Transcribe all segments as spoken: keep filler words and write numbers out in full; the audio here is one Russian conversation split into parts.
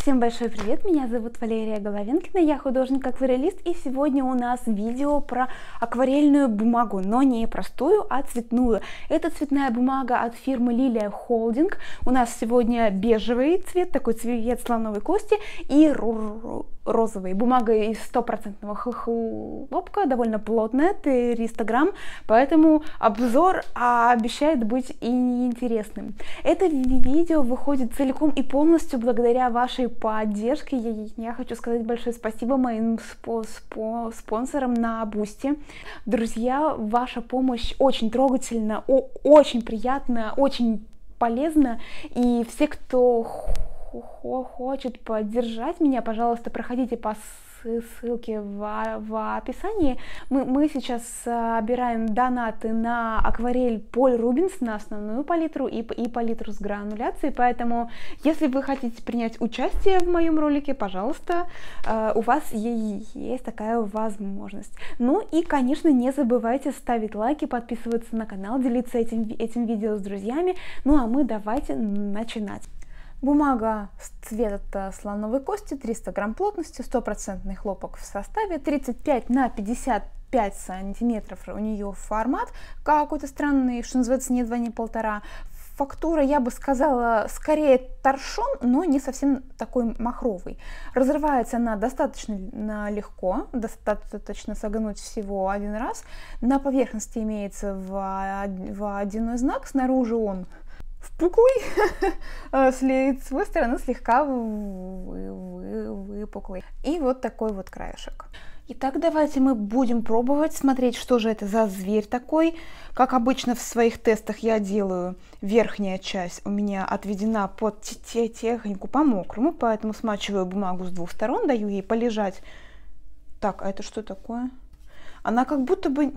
Всем большой привет, меня зовут Валерия Головенкина, я художник-акварелист, и сегодня у нас видео про акварельную бумагу, но не простую, а цветную. Это цветная бумага от фирмы Лилия Холдинг. У нас сегодня бежевый цвет, такой цвет слоновой кости, и розовый. Бумага из стопроцентного хлопка, довольно плотная, триста грамм, поэтому обзор обещает быть и интересным. Это видео выходит целиком и полностью благодаря вашей поддержке. Я, я хочу сказать большое спасибо моим спо спо спонсорам на Бусти. Друзья, ваша помощь очень трогательна, очень приятна, очень полезна, и все, кто хочет поддержать меня, пожалуйста, проходите по ссылке в, в описании. Мы, мы сейчас собираем донаты на акварель Поль Рубенс, на основную палитру и, и палитру с грануляцией, поэтому если вы хотите принять участие в моем ролике, пожалуйста, у вас есть такая возможность. Ну и, конечно, не забывайте ставить лайки, подписываться на канал, делиться этим, этим видео с друзьями. Ну а мы давайте начинать. Бумага цвета слоновой кости, триста грамм плотности, стопроцентный хлопок в составе, тридцать пять на пятьдесят пять сантиметров у нее формат, какой-то странный, что называется, ни два, ни полтора. Фактура, я бы сказала, скорее торшон, но не совсем такой махровый. Разрывается она достаточно легко, достаточно согнуть всего один раз. На поверхности имеется водяной знак, снаружи он впуклый, с лицевой стороны слегка выпуклый. И вот такой вот краешек. Итак, давайте мы будем пробовать смотреть, что же это за зверь такой. Как обычно в своих тестах я делаю, верхняя часть у меня отведена под технику по мокрому, поэтому смачиваю бумагу с двух сторон, даю ей полежать. Так, а это что такое? Она как будто бы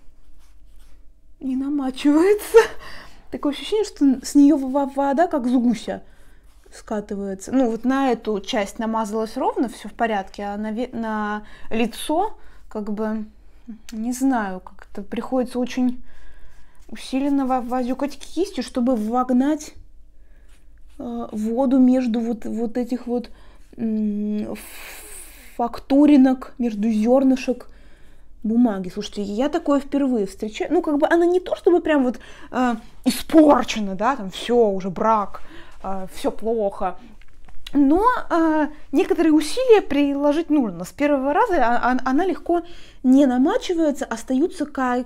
не намачивается. Такое ощущение, что с нее вода как с гуся скатывается. Ну, вот на эту часть намазалась ровно, все в порядке, а на, на лицо, как бы, не знаю, как-то приходится очень усиленно возюкать кистью, чтобы вогнать э, воду между вот, вот этих вот э, фактуринок, между зернышек бумаги. Слушайте, я такое впервые встречаю. Ну, как бы она не то, чтобы прям вот э, испорчена, да, там все, уже брак, э, все плохо. Но э, некоторые усилия приложить нужно. С первого раза а, а, она легко не намачивается, остаются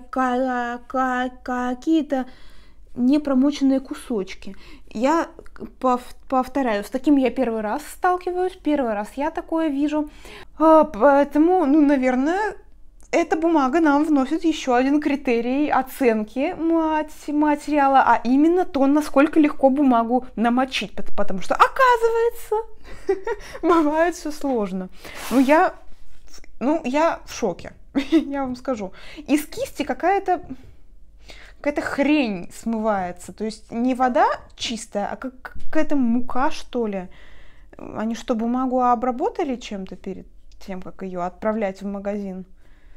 какие-то непромоченные кусочки. Я повторяю, с таким я первый раз сталкиваюсь, первый раз я такое вижу. Э, поэтому, ну, наверное, эта бумага нам вносит еще один критерий оценки материала, а именно то, насколько легко бумагу намочить, потому что, оказывается, бывает все сложно. Ну, я, ну, я в шоке, я вам скажу. Из кисти какая-то какая-то хрень смывается, то есть не вода чистая, а какая-то мука, что ли. Они что, бумагу обработали чем-то перед тем, как ее отправлять в магазин?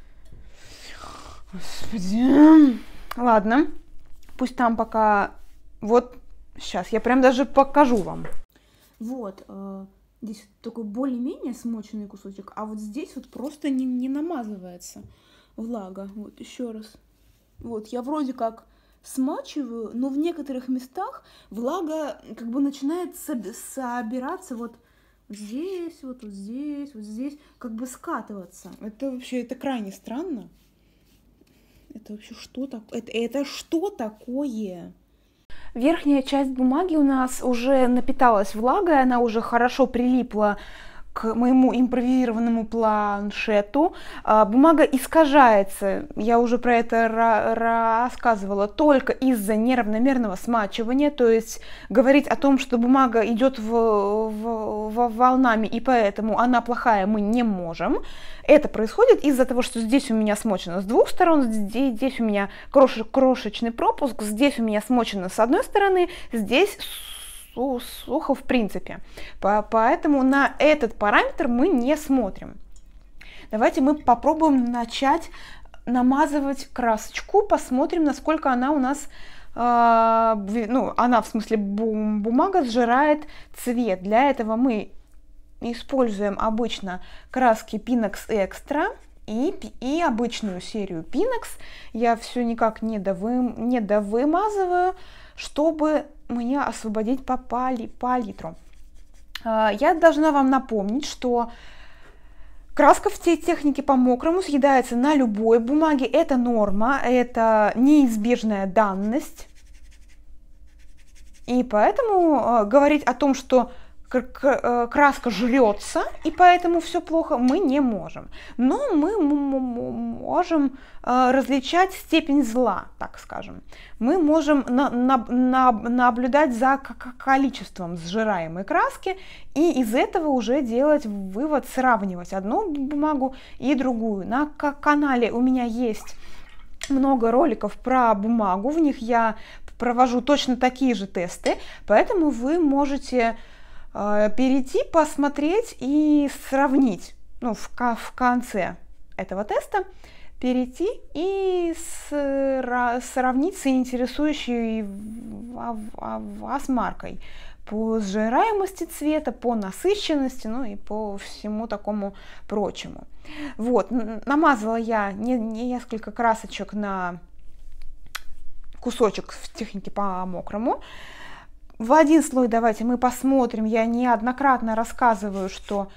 Господи. Ладно, пусть там пока. Вот сейчас я прям даже покажу вам. Вот, э, здесь такой более-менее смоченный кусочек, а вот здесь вот просто не, не намазывается влага. Вот еще раз. Вот, я вроде как смачиваю, но в некоторых местах влага как бы начинает собираться вот здесь, вот, вот здесь, вот здесь, как бы скатываться. Это вообще, это крайне странно. Это вообще что такое? Это, это что такое? Верхняя часть бумаги у нас уже напиталась влагой, она уже хорошо прилипла к моему импровизированному планшету. Бумага искажается, я уже про это рассказывала, только из-за неравномерного смачивания, то есть говорить о том, что бумага идет в, в, в волнами и поэтому она плохая, мы не можем. Это происходит из-за того, что здесь у меня смочено с двух сторон, здесь, здесь у меня крош, крошечный пропуск, здесь у меня смочено с одной стороны, здесь сухо в принципе. Поэтому на этот параметр мы не смотрим. Давайте мы попробуем начать намазывать красочку, посмотрим, насколько она у нас, э, ну, она в смысле бумага сжирает цвет. Для этого мы используем обычно краски Pinax Extra и, и обычную серию Pinax. Я все никак не, довы, не довымазываю, чтобы мне освободить по пали, палитру. Я должна вам напомнить, что краска в технике по мокрому съедается на любой бумаге. Это норма, это неизбежная данность. И поэтому говорить о том, что краска жрется, и поэтому все плохо, мы не можем. Но мы можем различать степень зла, так скажем. Мы можем на, на, на, наблюдать за количеством сжираемой краски и из этого уже делать вывод, сравнивать одну бумагу и другую. На канале у меня есть много роликов про бумагу, в них я провожу точно такие же тесты, поэтому вы можете перейти, посмотреть и сравнить, ну, в, в конце этого теста, перейти и с, сравнить с интересующей вас маркой по сжираемости цвета, по насыщенности, ну и по всему такому прочему. Вот, намазала я не, не несколько красочек на кусочек в технике по мокрому. В один слой давайте мы посмотрим. Я неоднократно рассказываю, что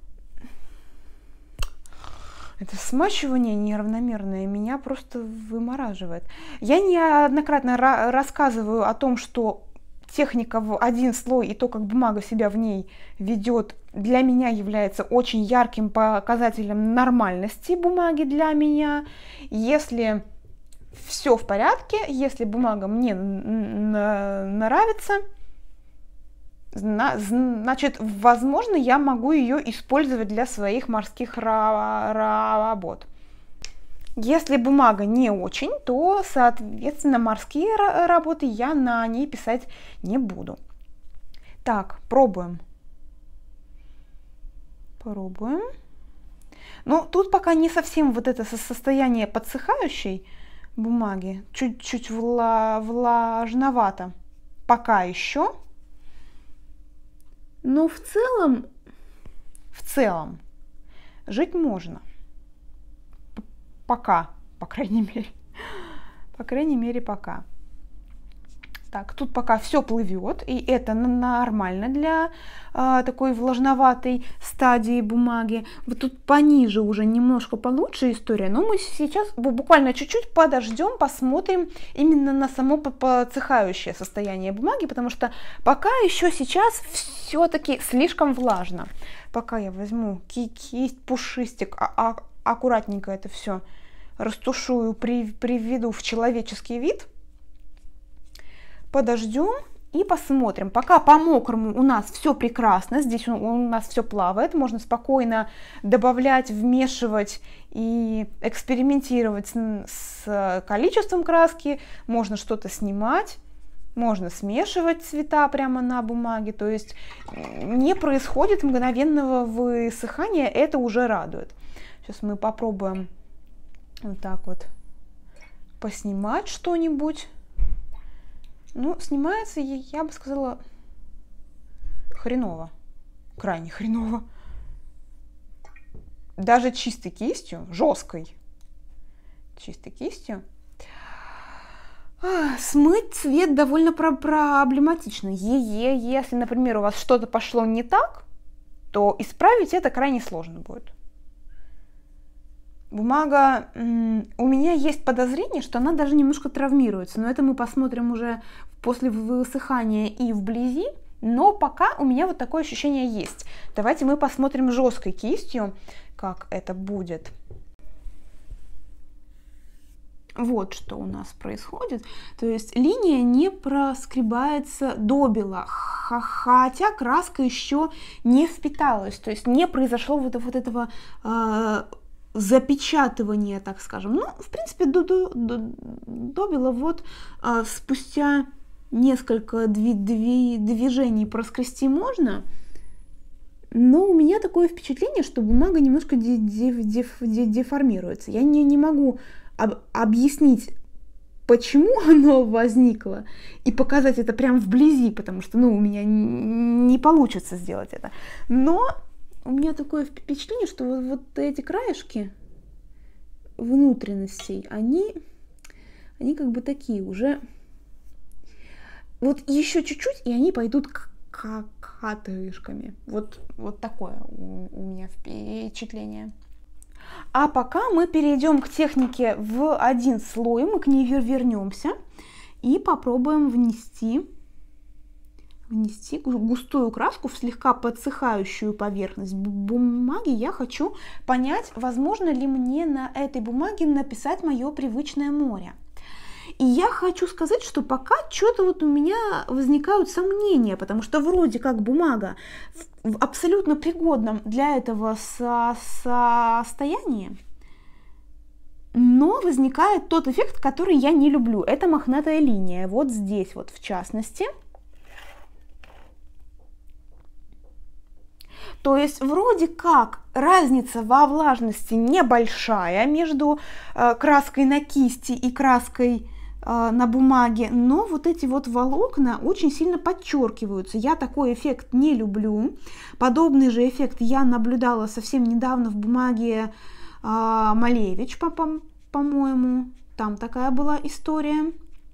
это смачивание неравномерное меня просто вымораживает. Я неоднократно рассказываю о том, что техника в один слой и то, как бумага себя в ней ведет, для меня является очень ярким показателем нормальности бумаги для меня. Если все в порядке, если бумага мне нравится, значит, возможно, я могу ее использовать для своих морских работ. Если бумага не очень, то, соответственно, морские работы я на ней писать не буду. Так, пробуем. Пробуем. Ну, тут пока не совсем вот это состояние подсыхающей бумаги, чуть-чуть вла влажновато пока еще, но в целом, в целом жить можно, пока, по крайней мере, по крайней мере пока. Так, тут пока все плывет, и это нормально для э, такой влажноватой стадии бумаги. Вот тут пониже уже немножко получше история, но мы сейчас буквально чуть-чуть подождем, посмотрим именно на само подсыхающее состояние бумаги, потому что пока еще сейчас все-таки слишком влажно. Пока я возьму кисть, пушистик, а, а, аккуратненько это все растушую, при, приведу в человеческий вид. Подождем и посмотрим. Пока по мокрому у нас все прекрасно, здесь у, у нас все плавает, можно спокойно добавлять, вмешивать и экспериментировать с, с количеством краски, можно что-то снимать, можно смешивать цвета прямо на бумаге, то есть не происходит мгновенного высыхания, это уже радует. Сейчас мы попробуем вот так вот поснимать что-нибудь. Ну, снимается, я бы сказала, хреново, крайне хреново. Даже чистой кистью, жесткой, чистой кистью, а, смыть цвет довольно про проблематично. Е-е, если, например, у вас что-то пошло не так, то исправить это крайне сложно будет. Бумага, у меня есть подозрение, что она даже немножко травмируется, но это мы посмотрим уже после высыхания и вблизи, но пока у меня вот такое ощущение есть. Давайте мы посмотрим жесткой кистью, как это будет. Вот что у нас происходит, то есть линия не проскребается до бела, хотя краска еще не впиталась, то есть не произошло вот, вот этого э, запечатывания, так скажем. Ну, в принципе, до, до, до, до бела вот э, спустя несколько дви, дви, движений проскрести можно, но у меня такое впечатление, что бумага немножко де, де, де, де, деформируется. Я не, не могу об, объяснить, почему оно возникло, и показать это прям вблизи, потому что, ну, у меня не получится сделать это. Но у меня такое впечатление, что вот, вот эти краешки внутренностей, они, они как бы такие уже, вот еще чуть-чуть, и они пойдут к, к катышками. Вот, вот такое у, у меня впечатление. А пока мы перейдем к технике в один слой, мы к ней вернемся и попробуем внести, внести густую краску в слегка подсыхающую поверхность бумаги. Я хочу понять, возможно ли мне на этой бумаге написать мое привычное море. И я хочу сказать, что пока что-то вот у меня возникают сомнения, потому что вроде как бумага в абсолютно пригодном для этого со состоянии, но возникает тот эффект, который я не люблю. Это мохнатая линия. Вот здесь вот в частности. То есть вроде как разница во влажности небольшая между э, краской на кисти и краской на бумаге, но вот эти вот волокна очень сильно подчеркиваются. Я такой эффект не люблю. Подобный же эффект я наблюдала совсем недавно в бумаге а, Малевич, по-моему. По Там такая была история.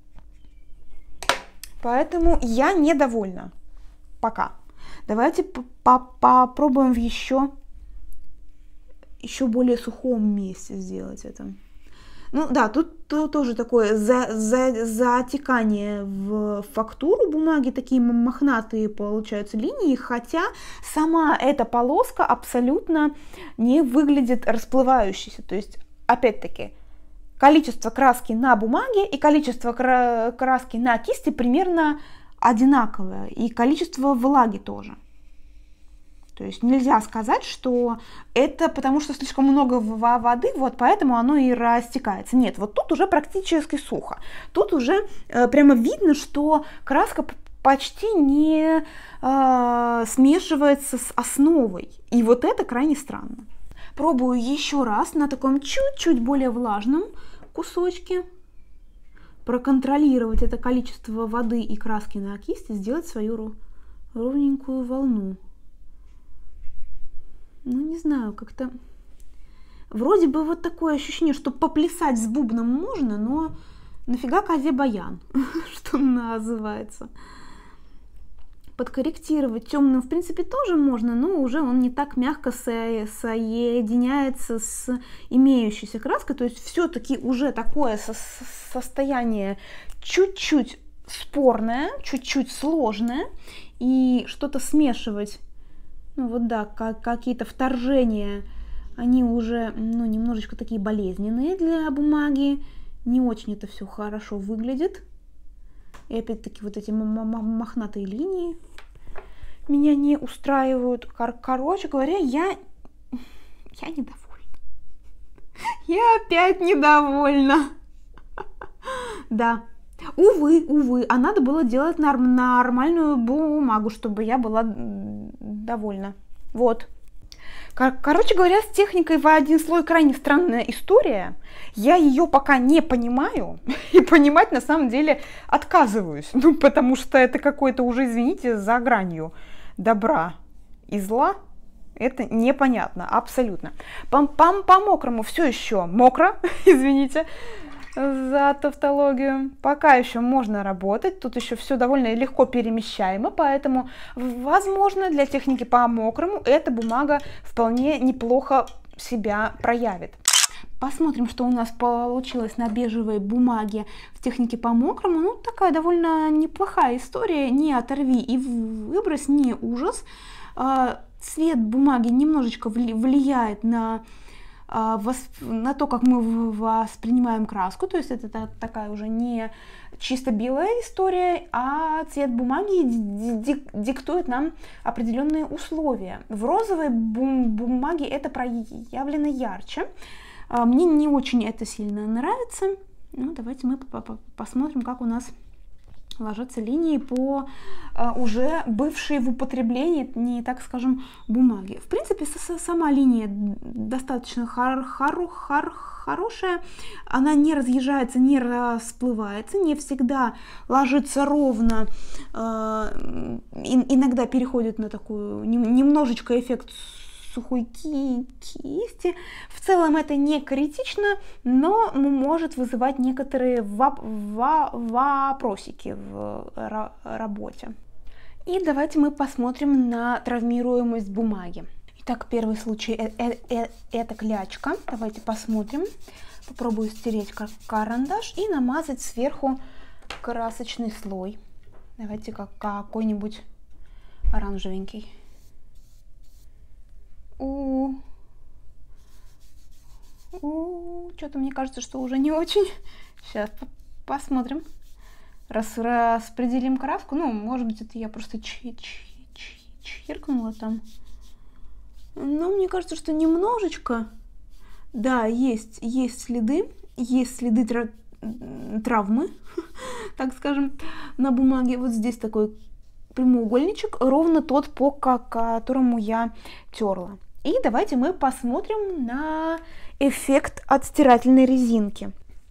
Поэтому я недовольна. Пока. Давайте попробуем в еще, еще более сухом месте сделать это. Ну да, тут, тут тоже такое за, за, затекание в фактуру бумаги, такие мохнатые получаются линии, хотя сама эта полоска абсолютно не выглядит расплывающейся. То есть, опять-таки, количество краски на бумаге и количество краски на кисти примерно одинаковое, и количество влаги тоже. То есть нельзя сказать, что это потому что слишком много воды, вот поэтому оно и растекается. Нет, вот тут уже практически сухо. Тут уже э, прямо видно, что краска почти не э, смешивается с основой. И вот это крайне странно. Пробую еще раз на таком чуть-чуть более влажном кусочке проконтролировать это количество воды и краски на кисти, сделать свою ровненькую волну. Ну, не знаю, как-то... Вроде бы вот такое ощущение, что поплясать с бубном можно, но нафига козе баян, что называется. Подкорректировать темным, в принципе, тоже можно, но уже он не так мягко со соединяется с имеющейся краской. То есть все-таки уже такое со состояние чуть-чуть спорное, чуть-чуть сложное. И что-то смешивать, ну вот да, как, какие-то вторжения, они уже ну, немножечко такие болезненные для бумаги. Не очень это все хорошо выглядит. И опять-таки вот эти мохнатые линии меня не устраивают. Кор короче говоря, я, я недовольна. Я опять недовольна. Да. Увы, увы. А надо было делать норм нормальную бумагу, чтобы я была довольна. Вот. Кор короче говоря, с техникой в один слой крайне странная история. Я ее пока не понимаю. И понимать на самом деле отказываюсь. Ну, потому что это какое-то уже, извините, за гранью добра и зла. Это непонятно, абсолютно. По, по, по мокрому все еще мокро, извините за тавтологию. Пока еще можно работать, тут еще все довольно легко перемещаемо, поэтому, возможно, для техники по мокрому эта бумага вполне неплохо себя проявит. Посмотрим, что у нас получилось на бежевой бумаге в технике по мокрому. Ну, такая довольно неплохая история. Не оторви и выбрось, не ужас. Цвет бумаги немножечко влияет на... на то, как мы воспринимаем краску, то есть это такая уже не чисто белая история, а цвет бумаги диктует нам определенные условия. В розовой бумаге это проявлено ярче. Мне не очень это сильно нравится. Ну, давайте мы посмотрим, как у нас ложатся линии по а, уже бывшей в употреблении, не так скажем, бумаги. В принципе, сама линия достаточно хор хор хор хорошая, она не разъезжается, не расплывается, не всегда ложится ровно, э, иногда переходит на такую немножечко эффект сухой ки кисти. В целом это не критично, но может вызывать некоторые воп во вопросики в работе. И давайте мы посмотрим на травмируемость бумаги. Итак, первый случай э -э -э это клячка. Давайте посмотрим. Попробую стереть карандаш и намазать сверху красочный слой. Давайте как какой-нибудь оранжевенький. У, у, что-то мне кажется, что уже не очень. Сейчас посмотрим. Раз распределим краску. Ну, может быть, это я просто чиркнула там. Но мне кажется, что немножечко, да, есть, есть следы, есть следы тра травмы, так скажем, на бумаге. Вот здесь такой прямоугольничек, ровно тот, по которому я терла. И давайте мы посмотрим на эффект от стирательной резинки.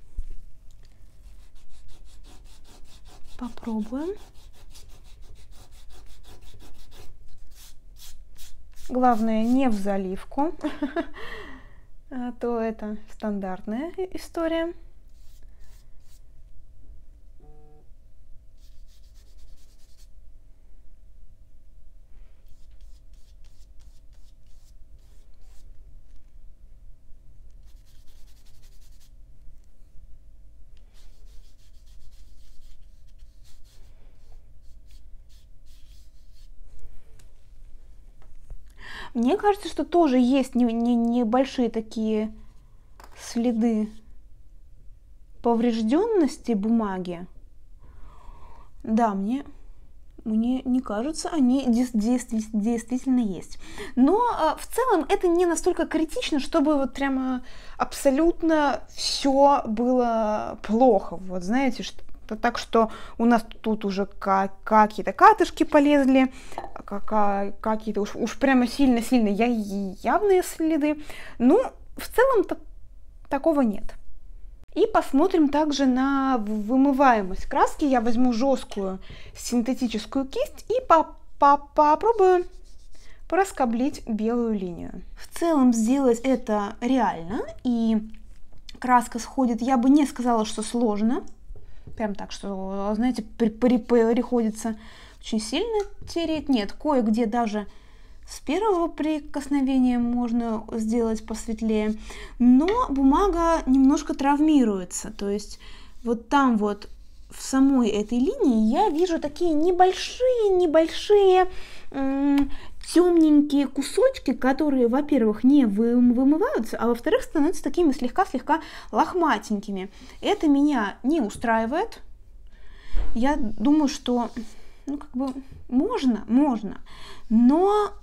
Попробуем. Главное, не в заливку, а то это стандартная история. Мне кажется, что тоже есть не, не, небольшие такие следы поврежденности бумаги. Да, мне, мне не кажется, они действительно, действительно есть. Но э, в целом это не настолько критично, чтобы вот прямо абсолютно все было плохо. Вот знаете, что так что у нас тут уже какие-то катышки полезли, какие-то уж, уж прямо сильно-сильно явные следы. Ну, в целом-то такого нет. И посмотрим также на вымываемость краски. Я возьму жесткую синтетическую кисть и по -по попробую проскоблить белую линию. В целом сделать это реально, и краска сходит, я бы не сказала, что сложно. Прям так, что, знаете, при, при, приходится очень сильно тереть. Нет, кое-где даже с первого прикосновения можно сделать посветлее. Но бумага немножко травмируется. То есть вот там вот в самой этой линии я вижу такие небольшие-небольшие темненькие кусочки, которые, во-первых, не вы, вымываются, а во-вторых, становятся такими слегка-слегка лохматенькими. Это меня не устраивает. Я думаю, что, ну, как бы, можно, можно, но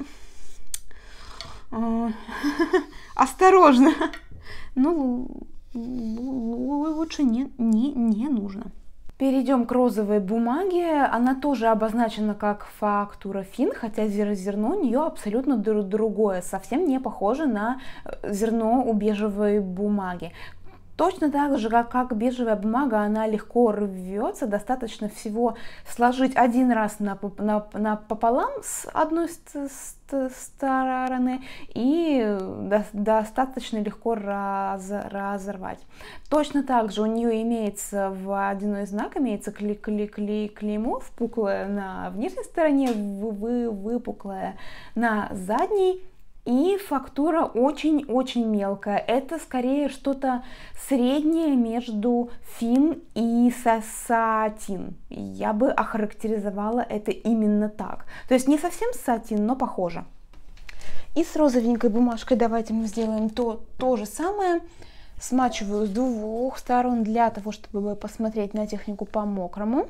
э, осторожно. Ну, лучше не, не, не нужно. Перейдем к розовой бумаге. Она тоже обозначена как фактура фин, хотя зерно у нее абсолютно другое, совсем не похоже на зерно у бежевой бумаги. Точно так же, как, как бежевая бумага, она легко рвется, достаточно всего сложить один раз напополам с одной стороны и до, достаточно легко раз, разорвать. Точно так же у нее имеется водяной знак, имеется кли, кли, кли, клеймо, впуклое на внешней стороне, вы, выпуклое на задней. И фактура очень-очень мелкая. Это скорее что-то среднее между фин и сатин. Я бы охарактеризовала это именно так. То есть не совсем сатин, но похоже. И с розовенькой бумажкой давайте мы сделаем то, то же самое. Смачиваю с двух сторон для того, чтобы посмотреть на технику по-мокрому.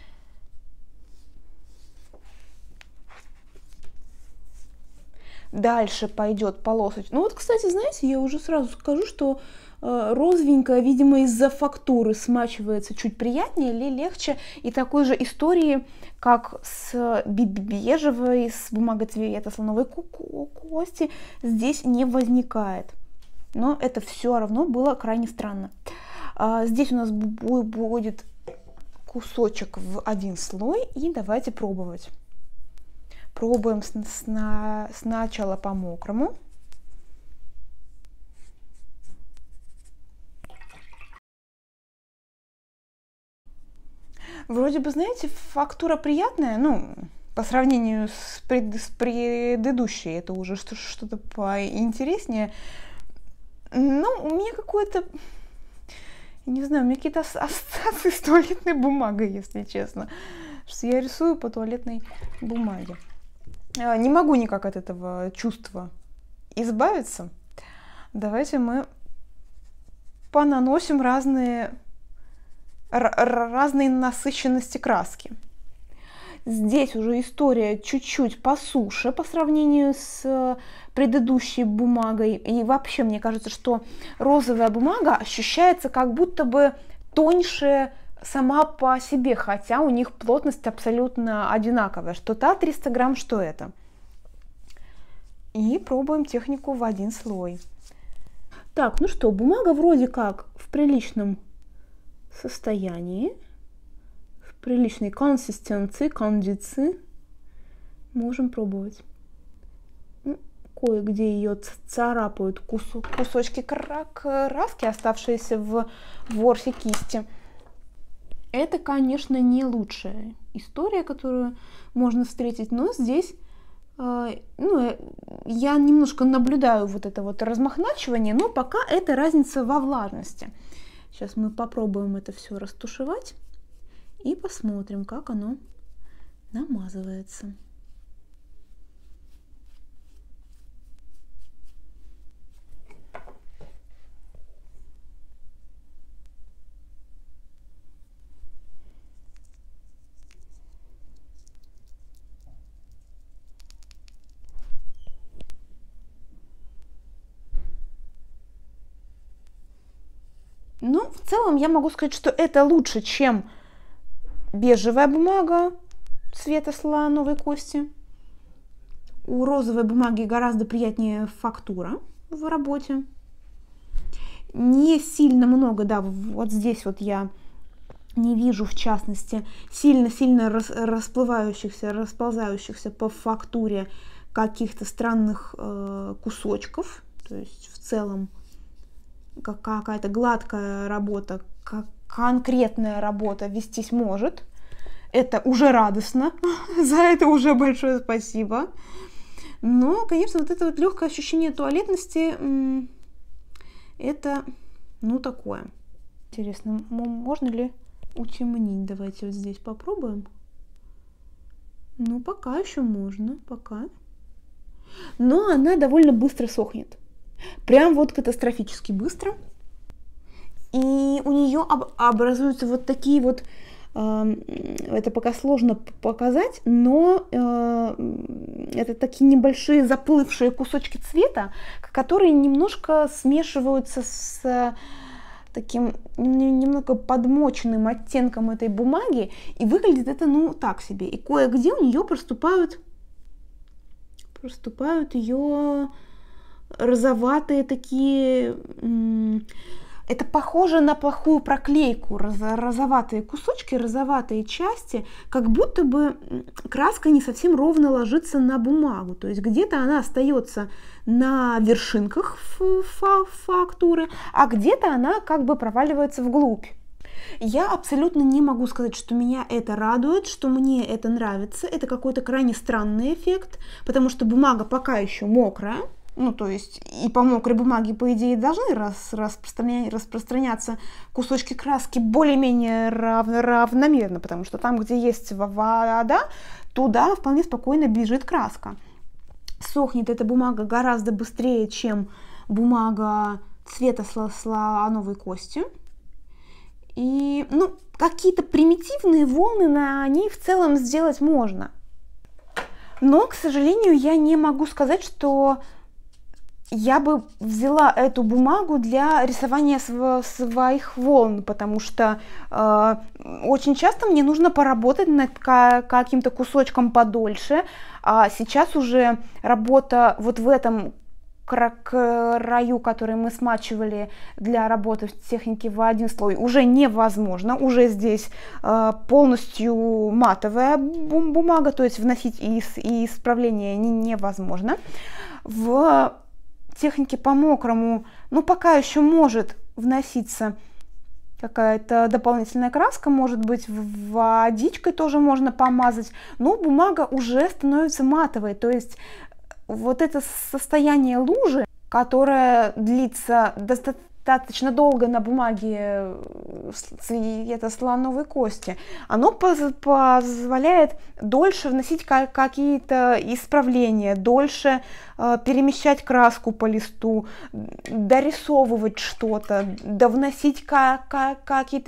Дальше пойдет полосочка. Ну вот, кстати, знаете, я уже сразу скажу, что э, розовенькая, видимо, из-за фактуры смачивается чуть приятнее или легче. И такой же истории, как с бежевой, с бумагой цвета слоновой кости, здесь не возникает. Но это все равно было крайне странно. А, здесь у нас будет кусочек в один слой. И давайте пробовать. Пробуем с, с, на, сначала по мокрому. Вроде бы, знаете, фактура приятная, ну, по сравнению с, пред, с предыдущей, это уже что-то поинтереснее. Ну, у меня какое-то, не знаю, у меня какие-то ассоциации с туалетной бумагой, если честно. Что я рисую по туалетной бумаге. Не могу никак от этого чувства избавиться. Давайте мы понаносим разные, разные насыщенности краски. Здесь уже история чуть-чуть посуше по сравнению с предыдущей бумагой. И вообще, мне кажется, что розовая бумага ощущается как будто бы тоньше сама по себе, хотя у них плотность абсолютно одинаковая. Что та триста грамм, что это. И пробуем технику в один слой. Так, ну что, бумага вроде как в приличном состоянии. Приличной консистенции, кондиции. Можем пробовать. Ну, кое-где ее царапают кусок, кусочки краски, оставшиеся в ворсе кисти. Это, конечно, не лучшая история, которую можно встретить, но здесь э, ну, я немножко наблюдаю вот это вот размахначивание, но пока это разница во влажности. Сейчас мы попробуем это все растушевать. И посмотрим, как оно намазывается. Ну, в целом я могу сказать, что это лучше, чем бежевая бумага цвета слоновой кости. У розовой бумаги гораздо приятнее фактура в работе. Не сильно много, да, вот здесь вот я не вижу, в частности, сильно-сильно рас, расплывающихся, расползающихся по фактуре каких-то странных э, кусочков. То есть в целом какая-то гладкая работа, как конкретная работа вестись может. Это уже радостно. За это уже большое спасибо. Но, конечно, вот это вот легкое ощущение туалетности, это, ну, такое. Интересно, можно ли утемнить? Давайте вот здесь попробуем. Ну, пока еще можно, пока. Но она довольно быстро сохнет. Прям вот катастрофически быстро. И у нее об, образуются вот такие вот, э, это пока сложно показать, но э, это такие небольшие заплывшие кусочки цвета, которые немножко смешиваются с таким немного подмоченным оттенком этой бумаги, и выглядит это, ну, так себе. И кое-где у нее проступают, проступают ее розоватые такие... Это похоже на плохую проклейку, розоватые кусочки, розоватые части, как будто бы краска не совсем ровно ложится на бумагу. То есть где-то она остается на вершинках фактуры, а где-то она как бы проваливается вглубь. Я абсолютно не могу сказать, что меня это радует, что мне это нравится. Это какой-то крайне странный эффект, потому что бумага пока еще мокрая. Ну, то есть и по мокрой бумаге, по идее, должны рас, распространя, распространяться кусочки краски более-менее рав, равномерно, потому что там, где есть вода, туда вполне спокойно бежит краска. Сохнет эта бумага гораздо быстрее, чем бумага цвета слоновой кости. И, ну, какие-то примитивные волны на ней в целом сделать можно. Но, к сожалению, я не могу сказать, что я бы взяла эту бумагу для рисования св своих волн, потому что э, очень часто мне нужно поработать над каким-то кусочком подольше, а сейчас уже работа вот в этом краю, который мы смачивали для работы в технике в один слой, уже невозможно. Уже здесь э, полностью матовая бумага, то есть вносить и, и исправление не, невозможно. В технике по мокрому, ну, пока еще может вноситься какая-то дополнительная краска, может быть, водичкой тоже можно помазать, но бумага уже становится матовой, то есть вот это состояние лужи, которое длится достаточно долго на бумаге цвета слоновой кости, оно позволяет дольше вносить какие-то исправления, дольше э, перемещать краску по листу, дорисовывать что-то, довносить какие-то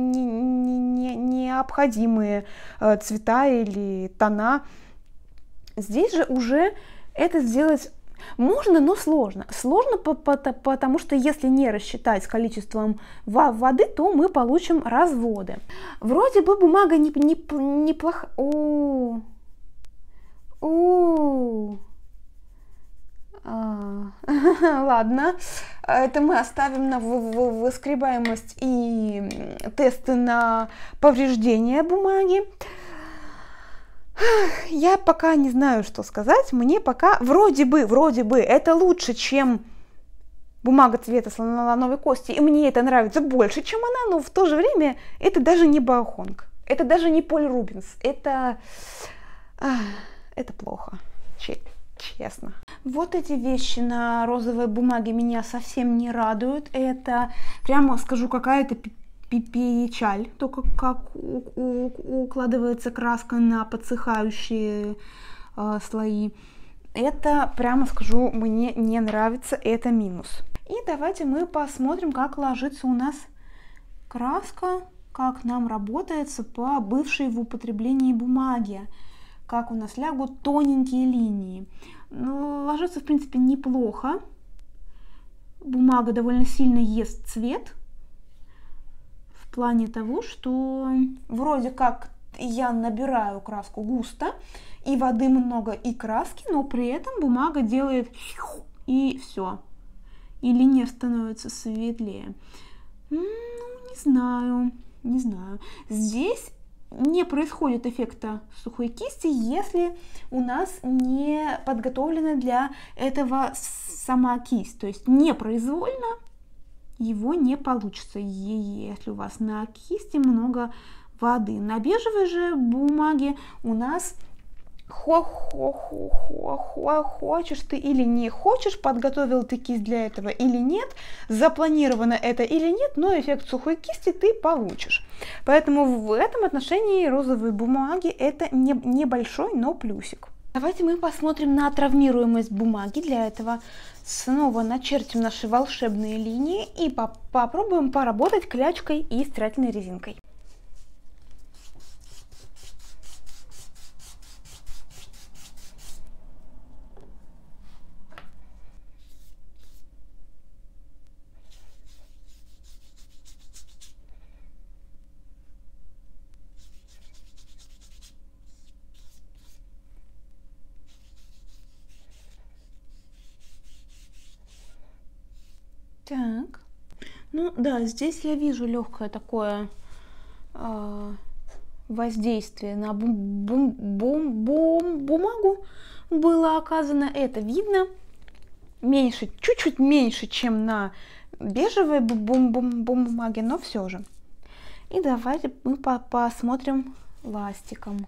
необходимые э, цвета или тона. Здесь же уже это сделать можно, но сложно. Сложно, потому что если не рассчитать с количеством воды, то мы получим разводы. Вроде бы бумага не, не, неплохая. О, о, а, ладно, это мы оставим на выскребаемость и тесты на повреждение бумаги. Я пока не знаю, что сказать. Мне пока вроде бы, вроде бы это лучше, чем бумага цвета слоновой кости. И мне это нравится больше, чем она, но в то же время это даже не Баохонг. Это даже не Поль Рубенс. Это... Это плохо. Честно. Вот эти вещи на розовой бумаге меня совсем не радуют. Это, прямо скажу, какая-то печаль, то как укладывается краска на подсыхающие э, слои. Это, прямо скажу, мне не нравится, это минус. И давайте мы посмотрим, как ложится у нас краска, как нам работается по бывшей в употреблении бумаге, как у нас лягут тоненькие линии. Ну, ложится, в принципе, неплохо. Бумага довольно сильно ест цвет. В плане того, что вроде как я набираю краску густо, и воды много, и краски, но при этом бумага делает и все. И линия становится светлее. Ну, не знаю, не знаю. Здесь не происходит эффекта сухой кисти, если у нас не подготовлена для этого сама кисть. То есть непроизвольно его не получится, если у вас на кисти много воды. На бежевой же бумаге у нас хо-хо-хо-хо-хо, хочешь ты или не хочешь, подготовил ты кисть для этого или нет, запланировано это или нет, но эффект сухой кисти ты получишь. Поэтому в этом отношении розовой бумаги это не, небольшой, но плюсик. Давайте мы посмотрим на травмируемость бумаги. Для этого снова начертим наши волшебные линии и по попробуем поработать клячкой и стирательной резинкой. Так, ну да, здесь я вижу легкое такое э, воздействие на бум бум бум бум бумагу было оказано. Это видно меньше, чуть-чуть меньше, чем на бежевой бум бум бум бумаге, но все же. И давайте мы по посмотрим ластиком.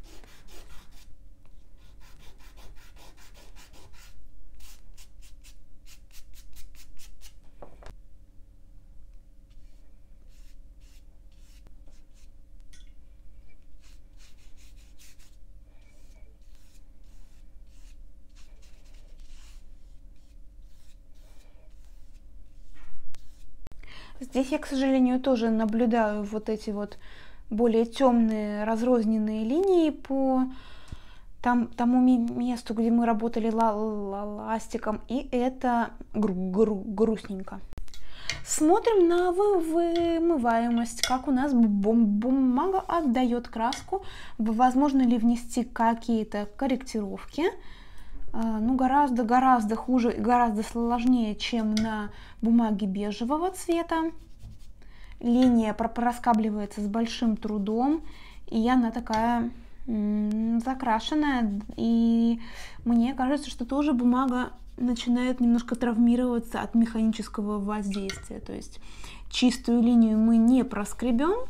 Здесь я, к сожалению, тоже наблюдаю вот эти вот более темные разрозненные линии по там, тому месту, где мы работали ла ла ластиком, и это гру гру грустненько. Смотрим на вы вымываемость, как у нас бум бумага отдает краску, возможно ли внести какие-то корректировки. ну, гораздо-гораздо хуже, гораздо сложнее, чем на бумаге бежевого цвета. Линия проскабливается с большим трудом, и она такая м-м, закрашенная. И мне кажется, что тоже бумага начинает немножко травмироваться от механического воздействия. То есть чистую линию мы не проскребем,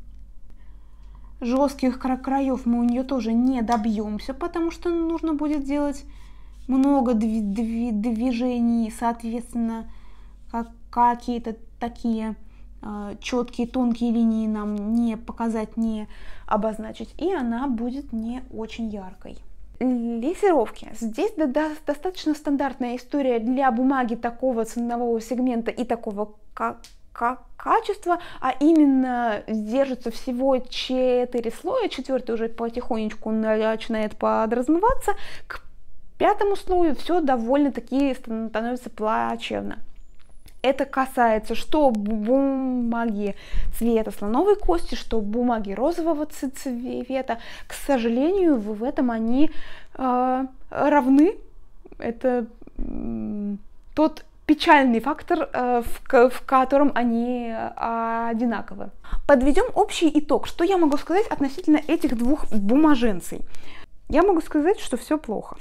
жестких краев мы у нее тоже не добьемся, потому что нужно будет делать много движений, соответственно, как какие-то такие э, четкие тонкие линии нам не показать, не обозначить, и она будет не очень яркой. Лессировки. Здесь да, да, достаточно стандартная история для бумаги такого ценового сегмента и такого как качества, а именно держится всего четыре слоя, четвертый уже потихонечку начинает подразмываться, к пятому слою все довольно-таки становится плачевно. Это касается что бумаги цвета слоновой кости, что бумаги розового цвета. К сожалению, в этом они э, равны. Это э, тот печальный фактор, э, в, в котором они э, одинаковы. Подведем общий итог. Что я могу сказать относительно этих двух бумаженций? Я могу сказать, что все плохо.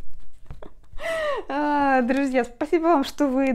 Друзья, спасибо вам, что вы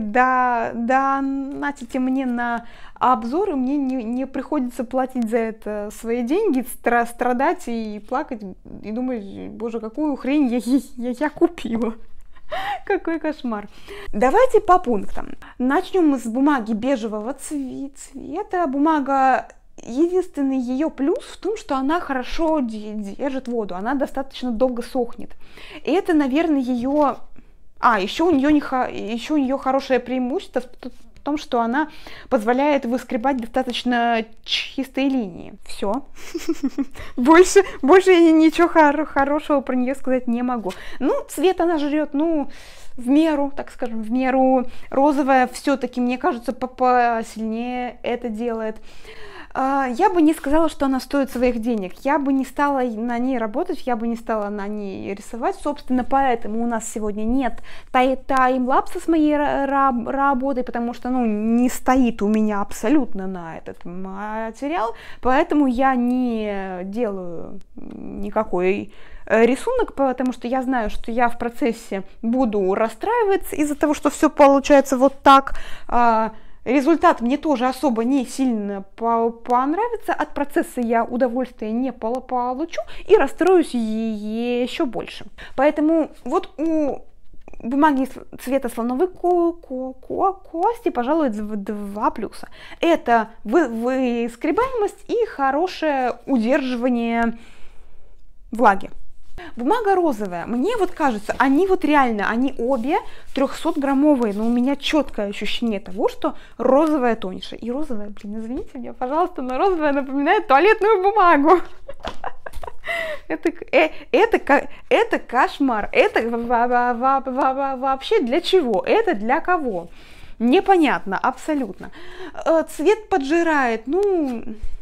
донатите мне на обзоры. Мне не, не приходится платить за это свои деньги, стра страдать и плакать, и думать, боже, какую хрень я, я, я купила. Какой кошмар. Давайте по пунктам. Начнем с бумаги бежевого цвета. Бумага, единственный ее плюс в том, что она хорошо держит воду, она достаточно долго сохнет. И это, наверное, ее... А, еще у нее, не хо... еще у нее хорошее преимущество в том, что она позволяет выскребать достаточно чистые линии. Все. Больше, больше я ничего хор хорошего про нее сказать не могу. Ну, цвет она жрет, ну, в меру, так скажем, в меру. Розовая все-таки, мне кажется, посильнее это делает. Я бы не сказала, что она стоит своих денег. Я бы не стала на ней работать, я бы не стала на ней рисовать. Собственно, поэтому у нас сегодня нет таймлапса с моей работой, потому что, ну, не стоит у меня абсолютно на этот материал. Поэтому я не делаю никакой рисунок, потому что я знаю, что я в процессе буду расстраиваться из-за того, что все получается вот так. Результат мне тоже особо не сильно понравится, от процесса я удовольствия не получу и расстроюсь еще больше. Поэтому вот у бумаги цвета слоновой кости, пожалуй, два плюса. Это выскребаемость и хорошее удерживание влаги. Бумага розовая, мне вот кажется, они вот реально, они обе трехсотграммовые, но у меня четкое ощущение того, что розовая тоньше. И розовая, блин, извините меня, пожалуйста, но розовая напоминает туалетную бумагу. Это, э, это, это кошмар. Это вообще для чего? Это для кого? Непонятно, абсолютно. Цвет поджирает, ну...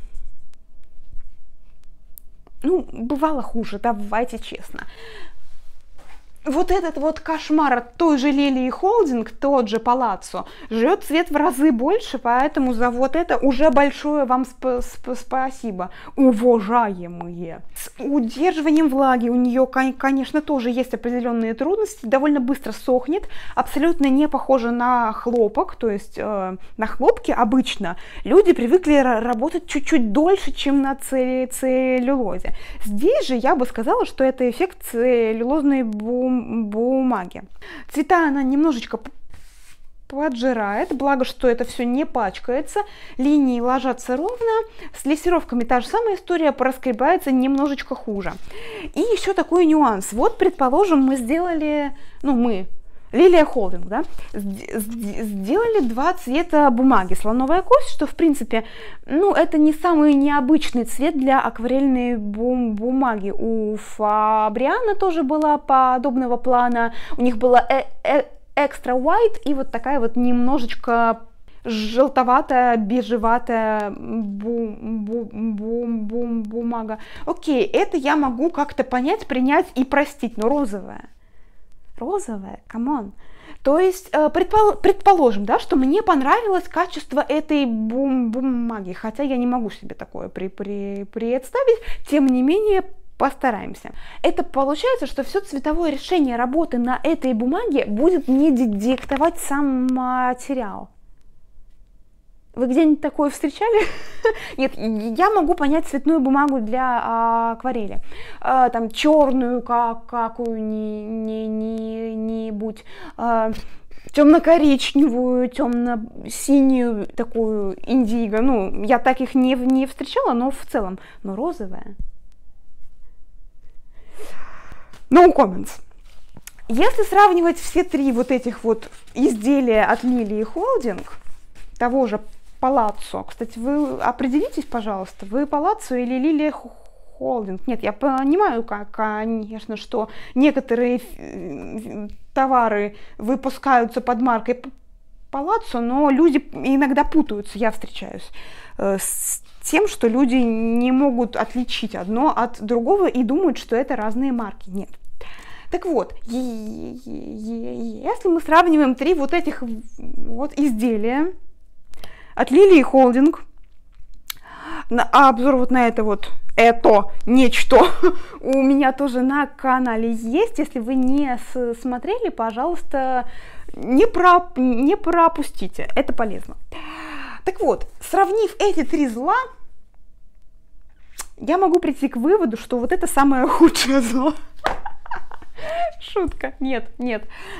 Ну, бывало хуже, давайте честно. Вот этот вот кошмар от той же Лилии Холдинг, тот же Палаццо, жрет цвет в разы больше, поэтому за вот это уже большое вам сп сп спасибо, уважаемые. С удерживанием влаги у нее, конечно, тоже есть определенные трудности, довольно быстро сохнет, абсолютно не похоже на хлопок, то есть э, на хлопке обычно люди привыкли работать чуть-чуть дольше, чем на целлюлозе. Здесь же я бы сказала, что это эффект целлюлозной бумаги. бумаги. Цвета она немножечко поджирает, благо, что это все не пачкается, линии ложатся ровно, с лессировками та же самая история, проскребается немножечко хуже. И еще такой нюанс. Вот, предположим, мы сделали, ну, мы, Лилия Холдинг, да, сделали два цвета бумаги, слоновая кость, что, в принципе, ну, это не самый необычный цвет для акварельной бум бумаги. У Фабриано тоже была подобного плана, у них была э -э extra white и вот такая вот немножечко желтоватая, бежеватая бум бум бум бум бумага. Окей, это я могу как-то понять, принять и простить, но розовая. розовая, камон. То есть, предпол- предположим, да, что мне понравилось качество этой бум- бумаги, хотя я не могу себе такое при- при- представить, тем не менее, постараемся. Это получается, что все цветовое решение работы на этой бумаге будет мне диктовать сам материал. Вы где-нибудь такое встречали? Нет, я могу понять цветную бумагу для а, акварели. А, там черную, как, какую-нибудь, а, темно-коричневую, темно-синюю, такую индиго. Ну, я таких не, не встречала, но в целом. Но розовая. No comments. Если сравнивать все три вот этих вот изделия от Lily Holding, того же Palazzo. Кстати, вы определитесь, пожалуйста, вы Palazzo или Lily Holding? Нет, я понимаю, как, конечно, что некоторые товары выпускаются под маркой Palazzo, но люди иногда путаются, я встречаюсь с тем, что люди не могут отличить одно от другого и думают, что это разные марки. Нет. Так вот, если мы сравниваем три вот этих вот изделия от Lily Holding, а обзор вот на это вот, это нечто у меня тоже на канале есть. Если вы не смотрели, пожалуйста, не, про, не пропустите, это полезно. Так вот, сравнив эти три зла, я могу прийти к выводу, что вот это самое худшее зло. Шутка, нет, нет.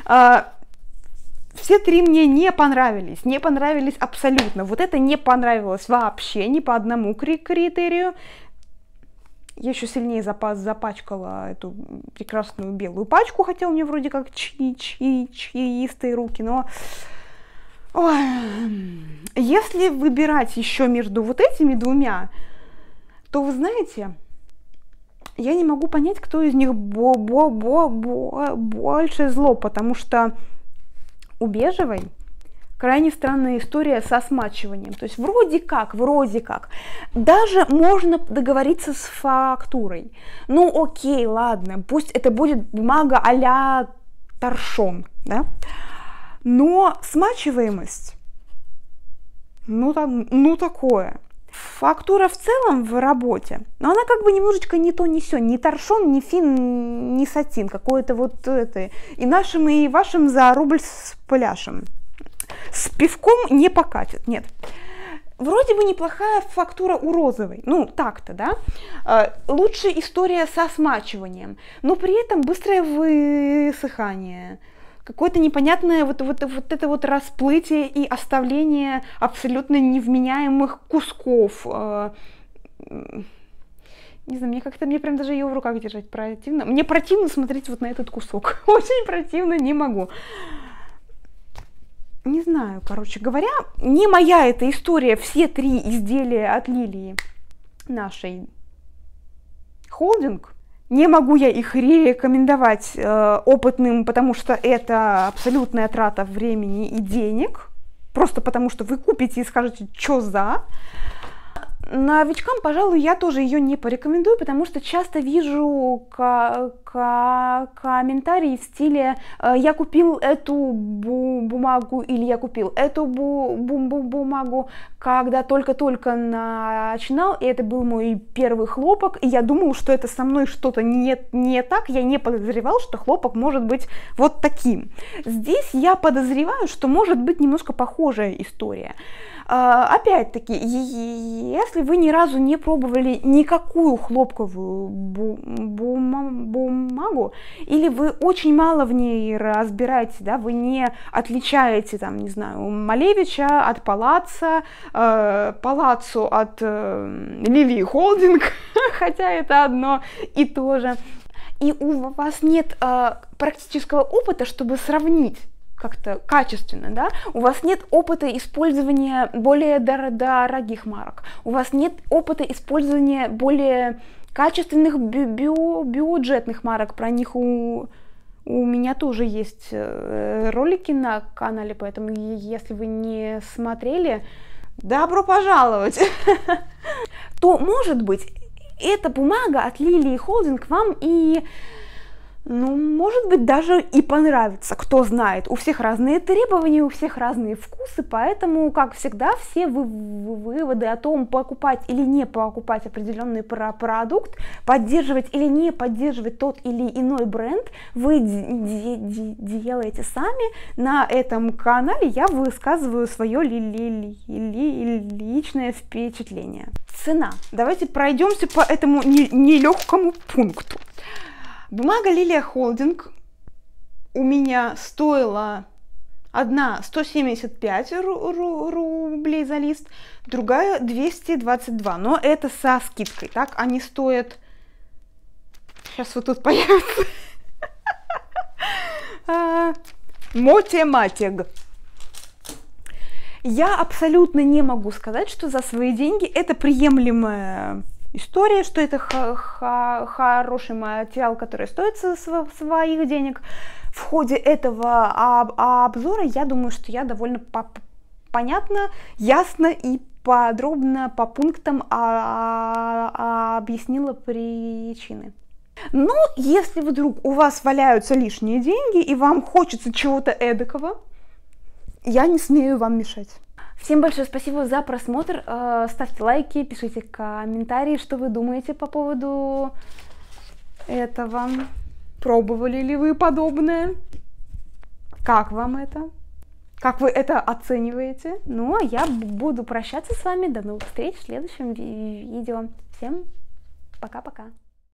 Все три мне не понравились, не понравились абсолютно. Вот это не понравилось вообще ни по одному критерию. Я еще сильнее запас, запачкала эту прекрасную белую пачку, хотя у меня вроде как чи чи чистые руки, но... Ой. Если выбирать еще между вот этими двумя, то вы знаете, я не могу понять, кто из них бо-бо-бо-бо больше зло, потому что у бежевой крайне странная история со смачиванием. То есть вроде как, вроде как, даже можно договориться с фактурой. Ну окей, ладно, пусть это будет бумага а-ля торшон, да? Но смачиваемость, ну, там, ну такое. Фактура в целом в работе, но она как бы немножечко не то, не сё, ни торшон, ни фин, ни сатин, какое-то вот это. И нашим, и вашим за рубль с пляшем. С пивком не покатит, нет. Вроде бы неплохая фактура у розовой, ну так-то, да. Лучше история со смачиванием, но при этом быстрое высыхание. Какое-то непонятное вот, вот, вот это вот расплытие и оставление абсолютно невменяемых кусков. Не знаю, мне как-то, мне прям даже ее в руках держать противно. Мне противно смотреть вот на этот кусок. Очень противно, не могу. Не знаю, короче говоря, не моя эта история, все три изделия от Lily нашей Holding. Не могу я их рекомендовать э, опытным, потому что это абсолютная трата времени и денег. Просто потому что вы купите и скажете, что за. Новичкам, пожалуй, я тоже ее не порекомендую, потому что часто вижу комментарии в стиле «я купил эту бумагу» или «я купил эту бумагу», когда только-только начинал, и это был мой первый хлопок, и я думал, что это со мной что-то не, не так, я не подозревал, что хлопок может быть вот таким. Здесь я подозреваю, что может быть немножко похожая история. Опять-таки, если вы ни разу не пробовали никакую хлопковую бумагу, или вы очень мало в ней разбираетесь, да, вы не отличаете, там, не знаю, Малевича от Palazzo, э, Palazzo от э, Lily Holding, хотя это одно и то же, и у вас нет э, практического опыта, чтобы сравнить как-то качественно, да, у вас нет опыта использования более дор- дорогих марок, у вас нет опыта использования более качественных бю- бю- бюджетных марок, про них у, у меня тоже есть э, ролики на канале, поэтому если вы не смотрели, добро пожаловать, то, может быть, эта бумага от Lily Holding вам и Ну, может быть, даже и понравится, кто знает. У всех разные требования, у всех разные вкусы, поэтому, как всегда, все вы выводы о том, покупать или не покупать определенный про продукт, поддерживать или не поддерживать тот или иной бренд, вы делаете сами. На этом канале я высказываю свое ли ли ли личное впечатление. Цена. Давайте пройдемся по этому нелегкому пункту. Бумага Лилия Холдинг у меня стоила одна сто семьдесят пять рублей за лист, другая двести двадцать два, но это со скидкой, так они стоят, сейчас вот тут появится, математик. Я абсолютно не могу сказать, что за свои деньги это приемлемая история, что это хороший материал, который стоит своих денег. В ходе этого обзора я думаю, что я довольно понятно, ясно и подробно по пунктам объяснила причины. Но если вдруг у вас валяются лишние деньги и вам хочется чего-то эдакого, я не смею вам мешать. Всем большое спасибо за просмотр, ставьте лайки, пишите комментарии, что вы думаете по поводу этого, пробовали ли вы подобное, как вам это, как вы это оцениваете. Ну а я буду прощаться с вами, до новых встреч в следующем видео, всем пока-пока.